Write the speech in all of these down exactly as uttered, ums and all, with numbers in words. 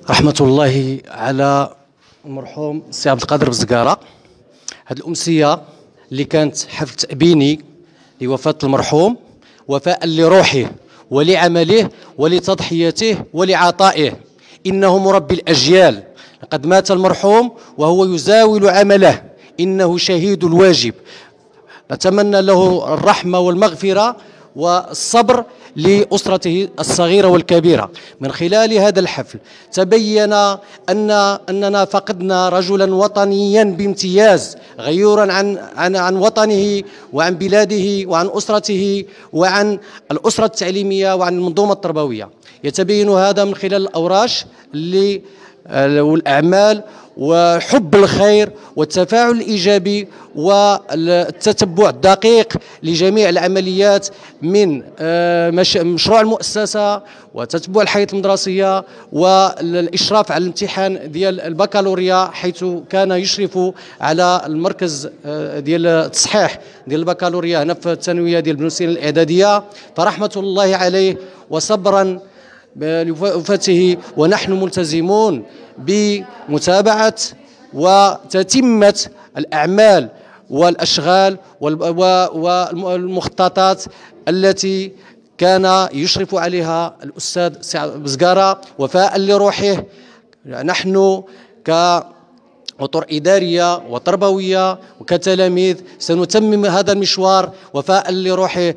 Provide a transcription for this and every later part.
رحمة الله على المرحوم السي عبد القادر بزقارة. هذه الأمسية اللي كانت حفل تأبيني لوفاة المرحوم وفاء لروحه ولعمله ولتضحيته ولعطائه، إنه مربي الأجيال. لقد مات المرحوم وهو يزاول عمله، إنه شهيد الواجب. نتمنى له الرحمة والمغفرة والصبر لأسرته الصغيرة والكبيرة. من خلال هذا الحفل تبين أن أننا فقدنا رجلا وطنيا بامتياز، غيورا عن عن عن وطنه وعن بلاده وعن أسرته وعن الأسرة التعليمية وعن المنظومة التربوية. يتبين هذا من خلال الأوراش اللي والأعمال وحب الخير والتفاعل الإيجابي والتتبع الدقيق لجميع العمليات من مشروع المؤسسة وتتبع الحياة المدرسية والإشراف على الامتحان ديال البكالوريا، حيث كان يشرف على المركز ديال التصحيح ديال البكالوريا هنا في الثانوية ديال بن سيرين الإعدادية. فرحمة الله عليه وصبرا لوفاته، ونحن ملتزمون بمتابعة وتتمة الأعمال والأشغال والمخططات التي كان يشرف عليها الأستاذ سي بزقارة وفاء لروحه. نحن كأطر إدارية وتربوية وكتلاميذ سنتمم هذا المشوار وفاء لروحه.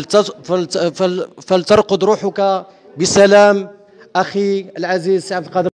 فلترقد روحك بسلام أخي العزيز سي عبد القادر.